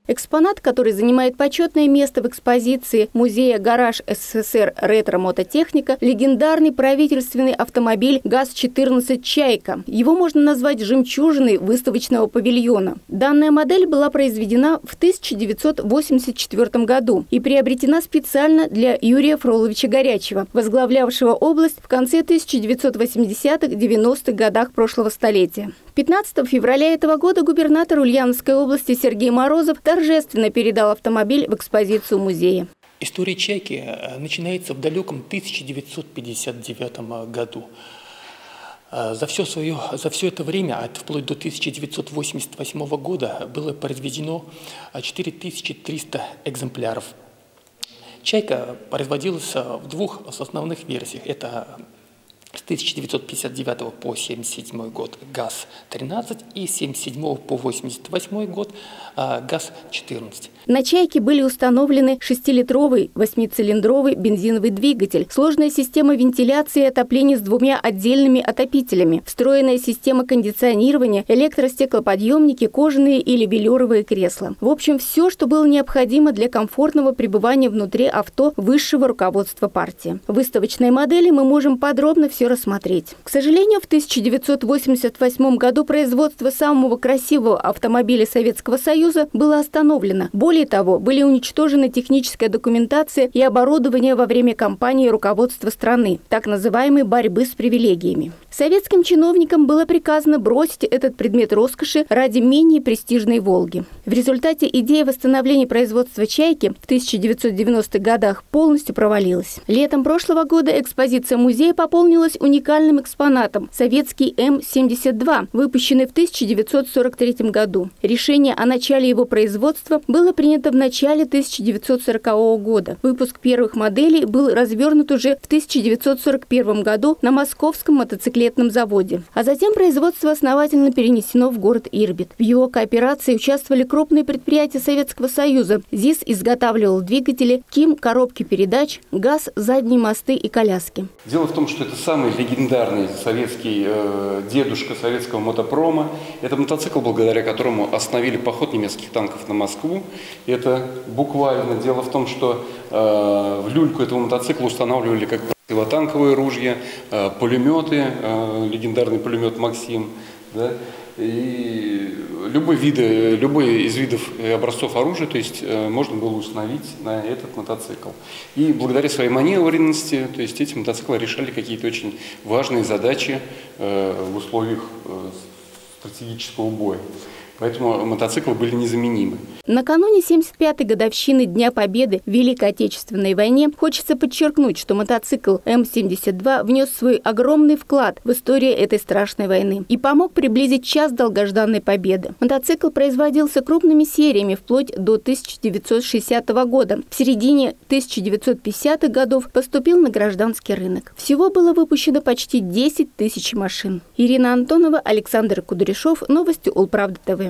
Экспонат, который занимает почетное место в экспозиции Музея «Гараж СССР. Ретро-мототехника», легендарный правительственный автомобиль ГАЗ-14 «Чайка». Его можно назвать жемчужиной выставочного павильона. Данная модель была произведена в 1984 году и приобретена специально для Юрия Фроловича Горячева, возглавлявшего область в конце 1980-90-х годах прошлого столетия. 15 февраля этого года губернатор Ульяновской области Сергей Морозов торжественно передал автомобиль в экспозицию музея. История «Чайки» начинается в далеком 1959 году. За все это время, вплоть до 1988 года, было произведено 4300 экземпляров. «Чайка» производилась в двух основных версиях. Это с 1959 по 1977 год ГАЗ-13 и с 1977 по 1988 год ГАЗ-14. На «Чайке» были установлены 6-литровый 8-цилиндровый бензиновый двигатель, сложная система вентиляции и отопления с двумя отдельными отопителями, встроенная система кондиционирования, электростеклоподъемники, кожаные или велюровые кресла. В общем, все, что было необходимо для комфортного пребывания внутри авто высшего руководства партии. В выставочной модели мы можем подробно все рассмотреть. К сожалению, в 1988 году производство самого красивого автомобиля Советского Союза было остановлено. Более того, были уничтожены техническая документация и оборудование во время кампании руководства страны, так называемой борьбы с привилегиями. Советским чиновникам было приказано бросить этот предмет роскоши ради менее престижной «Волги». В результате идея восстановления производства «Чайки» в 1990-х годах полностью провалилась. Летом прошлого года экспозиция музея пополнилась уникальным экспонатом – советский М-72, выпущенный в 1943 году. Решение о начале его производства было принято в начале 1940 года. Выпуск первых моделей был развернут уже в 1941 году на Московском мотоциклетном заводе. А затем производство основательно перенесено в город Ирбит. В его кооперации участвовали крупные предприятия Советского Союза. ЗИС изготавливал двигатели, КИМ – коробки передач, ГАЗ – задние мосты и коляски. Дело в том, что это самый легендарный советский дедушка советского мотопрома. Это мотоцикл, благодаря которому остановили поход немецких танков на Москву. Это буквально. Дело в том, что в люльку этого мотоцикла устанавливали как противотанковые ружья, пулеметы, легендарный пулемет «Максим». Да? И любой из видов и образцов оружия, то есть можно было установить на этот мотоцикл. И благодаря своей маневренности, то есть эти мотоциклы решали какие-то очень важные задачи в условиях стратегического боя. Поэтому мотоциклы были незаменимы. Накануне 75-й годовщины Дня Победы в Великой Отечественной войне хочется подчеркнуть, что мотоцикл М-72 внес свой огромный вклад в историю этой страшной войны и помог приблизить час долгожданной победы. Мотоцикл производился крупными сериями вплоть до 1960 года. В середине 1950-х годов поступил на гражданский рынок. Всего было выпущено почти 10 тысяч машин. Ирина Антонова, Александр Кудряшов. Новости Улправда ТВ.